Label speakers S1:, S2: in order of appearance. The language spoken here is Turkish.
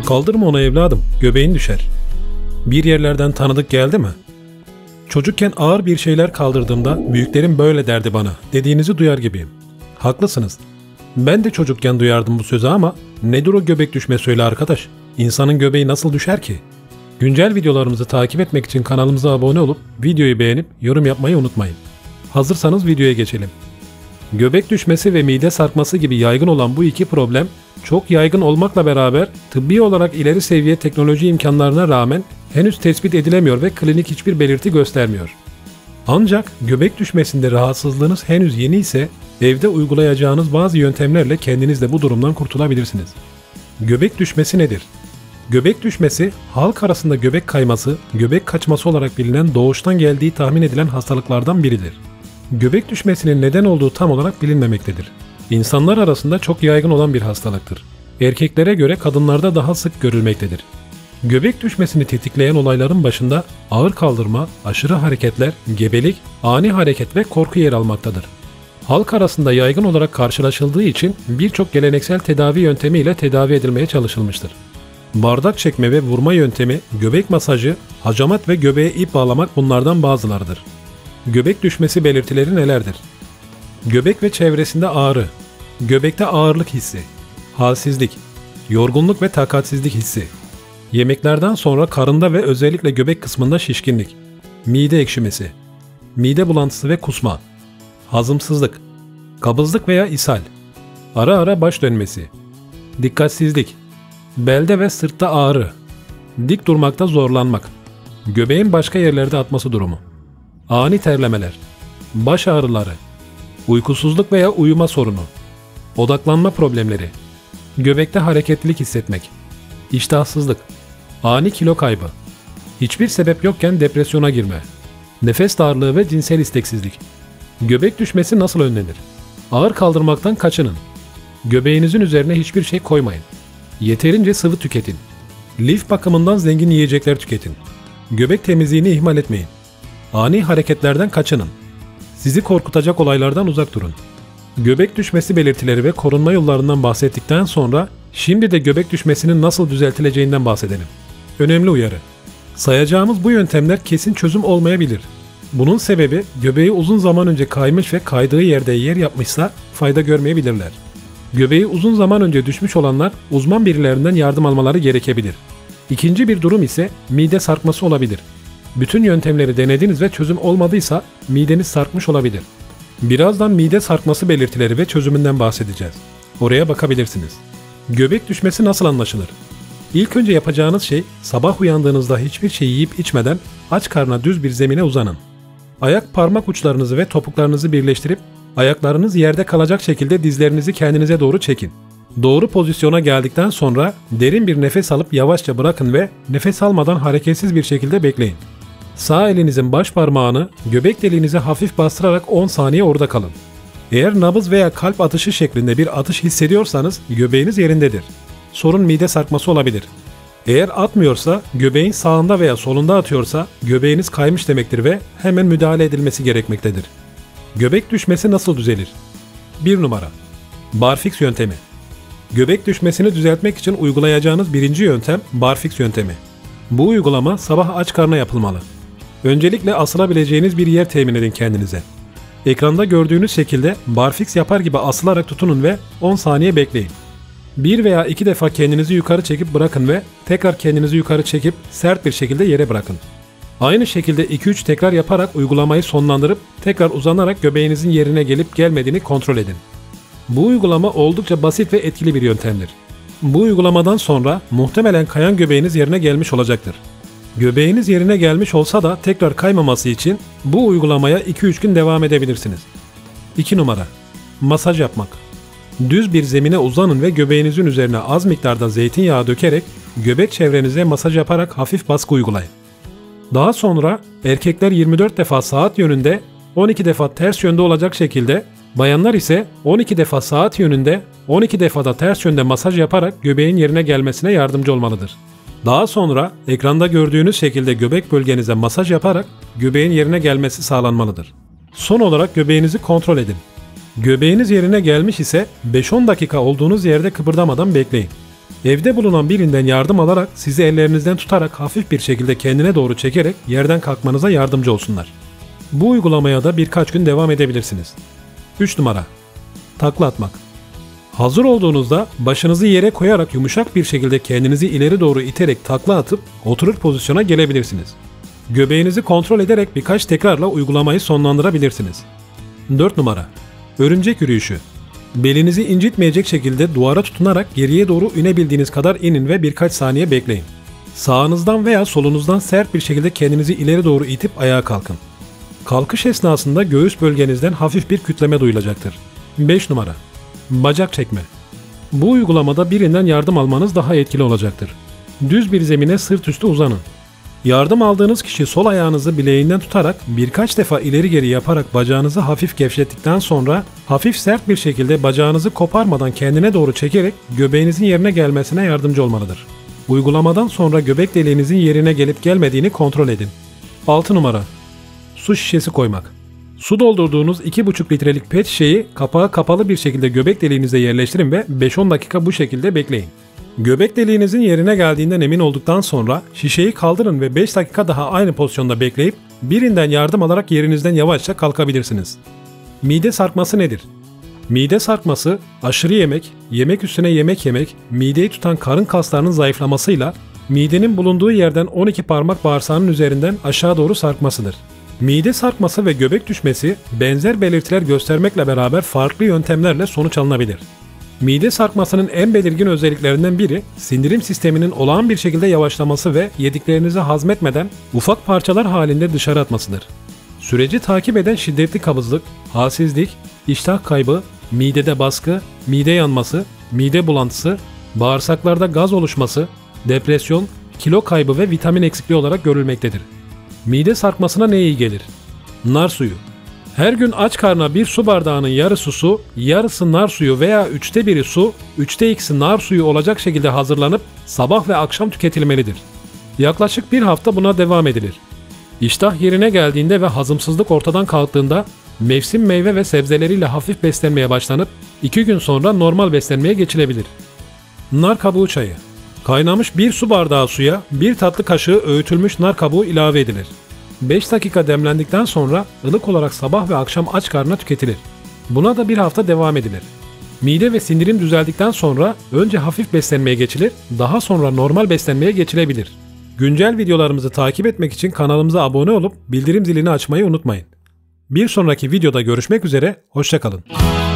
S1: Kaldırma onu evladım, göbeğin düşer. Bir yerlerden tanıdık geldi mi? Çocukken ağır bir şeyler kaldırdığımda büyüklerim böyle derdi bana dediğinizi duyar gibiyim. Haklısınız. Ben de çocukken duyardım bu sözü ama nedir o göbek düşme söyle arkadaş? İnsanın göbeği nasıl düşer ki? Güncel videolarımızı takip etmek için kanalımıza abone olup videoyu beğenip yorum yapmayı unutmayın. Hazırsanız videoya geçelim. Göbek düşmesi ve mide sarkması gibi yaygın olan bu iki problem çok yaygın olmakla beraber tıbbi olarak ileri seviye teknoloji imkanlarına rağmen henüz tespit edilemiyor ve klinik hiçbir belirti göstermiyor. Ancak göbek düşmesinde rahatsızlığınız henüz yeni ise evde uygulayacağınız bazı yöntemlerle kendiniz de bu durumdan kurtulabilirsiniz. Göbek düşmesi nedir? Göbek düşmesi, halk arasında göbek kayması, göbek kaçması olarak bilinen doğuştan geldiği tahmin edilen hastalıklardan biridir. Göbek düşmesinin neden olduğu tam olarak bilinmemektedir. İnsanlar arasında çok yaygın olan bir hastalıktır. Erkeklere göre kadınlarda daha sık görülmektedir. Göbek düşmesini tetikleyen olayların başında ağır kaldırma, aşırı hareketler, gebelik, ani hareket ve korku yer almaktadır. Halk arasında yaygın olarak karşılaşıldığı için birçok geleneksel tedavi yöntemiyle tedavi edilmeye çalışılmıştır. Bardak çekme ve vurma yöntemi, göbek masajı, hacamat ve göbeğe ip bağlamak bunlardan bazılarıdır. Göbek düşmesi belirtileri nelerdir? Göbek ve çevresinde ağrı, göbekte ağırlık hissi, halsizlik, yorgunluk ve takatsizlik hissi, yemeklerden sonra karında ve özellikle göbek kısmında şişkinlik, mide ekşimesi, mide bulantısı ve kusma, hazımsızlık, kabızlık veya ishal, ara ara baş dönmesi, dikkatsizlik, belde ve sırtta ağrı, dik durmakta zorlanmak, göbeğin başka yerlerde atması durumu, ani terlemeler, baş ağrıları, uykusuzluk veya uyuma sorunu, odaklanma problemleri, göbekte hareketlilik hissetmek, iştahsızlık, ani kilo kaybı, hiçbir sebep yokken depresyona girme, nefes darlığı ve cinsel isteksizlik. Göbek düşmesi nasıl önlenir? Ağır kaldırmaktan kaçının. Göbeğinizin üzerine hiçbir şey koymayın. Yeterince sıvı tüketin. Lif bakımından zengin yiyecekler tüketin. Göbek temizliğini ihmal etmeyin. Ani hareketlerden kaçının. Sizi korkutacak olaylardan uzak durun. Göbek düşmesi belirtileri ve korunma yollarından bahsettikten sonra şimdi de göbek düşmesinin nasıl düzeltileceğinden bahsedelim. Önemli uyarı. Sayacağımız bu yöntemler kesin çözüm olmayabilir. Bunun sebebi göbeği uzun zaman önce kaymış ve kaydığı yerde yer yapmışsa fayda görmeyebilirler. Göbeği uzun zaman önce düşmüş olanlar uzman birilerinden yardım almaları gerekebilir. İkinci bir durum ise mide sarkması olabilir. Bütün yöntemleri denediniz ve çözüm olmadıysa mideniz sarkmış olabilir. Birazdan mide sarkması belirtileri ve çözümünden bahsedeceğiz. Oraya bakabilirsiniz. Göbek düşmesi nasıl anlaşılır? İlk önce yapacağınız şey sabah uyandığınızda hiçbir şey yiyip içmeden aç karnına düz bir zemine uzanın. Ayak parmak uçlarınızı ve topuklarınızı birleştirip ayaklarınız yerde kalacak şekilde dizlerinizi kendinize doğru çekin. Doğru pozisyona geldikten sonra derin bir nefes alıp yavaşça bırakın ve nefes almadan hareketsiz bir şekilde bekleyin. Sağ elinizin baş parmağını göbek deliğinize hafif bastırarak 10 saniye orada kalın. Eğer nabız veya kalp atışı şeklinde bir atış hissediyorsanız göbeğiniz yerindedir. Sorun mide sarkması olabilir. Eğer atmıyorsa, göbeğin sağında veya solunda atıyorsa göbeğiniz kaymış demektir ve hemen müdahale edilmesi gerekmektedir. Göbek düşmesi nasıl düzelir? 1 numara. Barfix yöntemi. Göbek düşmesini düzeltmek için uygulayacağınız birinci yöntem barfix yöntemi. Bu uygulama sabah aç karnına yapılmalı. Öncelikle asılabileceğiniz bir yer temin edin kendinize. Ekranda gördüğünüz şekilde barfix yapar gibi asılarak tutunun ve 10 saniye bekleyin. 1 veya 2 defa kendinizi yukarı çekip bırakın ve tekrar kendinizi yukarı çekip sert bir şekilde yere bırakın. Aynı şekilde 2-3 tekrar yaparak uygulamayı sonlandırıp tekrar uzanarak göbeğinizin yerine gelip gelmediğini kontrol edin. Bu uygulama oldukça basit ve etkili bir yöntemdir. Bu uygulamadan sonra muhtemelen kayan göbeğiniz yerine gelmiş olacaktır. Göbeğiniz yerine gelmiş olsa da tekrar kaymaması için bu uygulamaya 2-3 gün devam edebilirsiniz. 2 numara. Masaj yapmak. Düz bir zemine uzanın ve göbeğinizin üzerine az miktarda zeytinyağı dökerek göbek çevrenize masaj yaparak hafif baskı uygulayın. Daha sonra erkekler 24 defa saat yönünde, 12 defa ters yönde olacak şekilde, bayanlar ise 12 defa saat yönünde, 12 defa da ters yönde masaj yaparak göbeğin yerine gelmesine yardımcı olmalıdır. Daha sonra ekranda gördüğünüz şekilde göbek bölgenize masaj yaparak göbeğin yerine gelmesi sağlanmalıdır. Son olarak göbeğinizi kontrol edin. Göbeğiniz yerine gelmiş ise 5-10 dakika olduğunuz yerde kıpırdamadan bekleyin. Evde bulunan birinden yardım alarak sizi ellerinizden tutarak hafif bir şekilde kendine doğru çekerek yerden kalkmanıza yardımcı olsunlar. Bu uygulamaya da birkaç gün devam edebilirsiniz. 3 numara. Takla atmak. Hazır olduğunuzda başınızı yere koyarak yumuşak bir şekilde kendinizi ileri doğru iterek takla atıp oturur pozisyona gelebilirsiniz. Göbeğinizi kontrol ederek birkaç tekrarla uygulamayı sonlandırabilirsiniz. 4 numara. Örümcek yürüyüşü. Belinizi incitmeyecek şekilde duvara tutunarak geriye doğru inebildiğiniz kadar inin ve birkaç saniye bekleyin. Sağınızdan veya solunuzdan sert bir şekilde kendinizi ileri doğru itip ayağa kalkın. Kalkış esnasında göğüs bölgenizden hafif bir kütleme duyulacaktır. 5 numara. Bacak çekme. Bu uygulamada birinden yardım almanız daha etkili olacaktır. Düz bir zemine sırt üstü uzanın. Yardım aldığınız kişi sol ayağınızı bileğinden tutarak birkaç defa ileri geri yaparak bacağınızı hafif gevşettikten sonra hafif sert bir şekilde bacağınızı koparmadan kendine doğru çekerek göbeğinizin yerine gelmesine yardımcı olmalıdır. Uygulamadan sonra göbek deliğinizin yerine gelip gelmediğini kontrol edin. 6 numara. Su şişesi koymak. Su doldurduğunuz 2,5 litrelik pet şişeyi kapağı kapalı bir şekilde göbek deliğinize yerleştirin ve 5-10 dakika bu şekilde bekleyin. Göbek deliğinizin yerine geldiğinden emin olduktan sonra şişeyi kaldırın ve 5 dakika daha aynı pozisyonda bekleyip birinden yardım alarak yerinizden yavaşça kalkabilirsiniz. Mide sarkması nedir? Mide sarkması, aşırı yemek, yemek üstüne yemek yemek, mideyi tutan karın kaslarının zayıflamasıyla midenin bulunduğu yerden 12 parmak bağırsağının üzerinden aşağı doğru sarkmasıdır. Mide sarkması ve göbek düşmesi benzer belirtiler göstermekle beraber farklı yöntemlerle sonuç alınabilir. Mide sarkmasının en belirgin özelliklerinden biri sindirim sisteminin olağan bir şekilde yavaşlaması ve yediklerinizi hazmetmeden ufak parçalar halinde dışarı atmasıdır. Süreci takip eden şiddetli kabızlık, halsizlik, iştah kaybı, midede baskı, mide yanması, mide bulantısı, bağırsaklarda gaz oluşması, depresyon, kilo kaybı ve vitamin eksikliği olarak görülmektedir. Mide sarkmasına ne iyi gelir? Nar suyu. Her gün aç karnına bir su bardağının yarısı su, yarısı nar suyu veya 1/3 su, 2/3 nar suyu olacak şekilde hazırlanıp sabah ve akşam tüketilmelidir. Yaklaşık bir hafta buna devam edilir. İştah yerine geldiğinde ve hazımsızlık ortadan kalktığında mevsim meyve ve sebzeleriyle hafif beslenmeye başlanıp 2 gün sonra normal beslenmeye geçilebilir. Nar kabuğu çayı. Kaynamış bir su bardağı suya 1 tatlı kaşığı öğütülmüş nar kabuğu ilave edilir. 5 dakika demlendikten sonra ılık olarak sabah ve akşam aç karnına tüketilir. Buna da bir hafta devam edilir. Mide ve sindirim düzeldikten sonra önce hafif beslenmeye geçilir, daha sonra normal beslenmeye geçilebilir. Güncel videolarımızı takip etmek için kanalımıza abone olup bildirim zilini açmayı unutmayın. Bir sonraki videoda görüşmek üzere, hoşça kalın.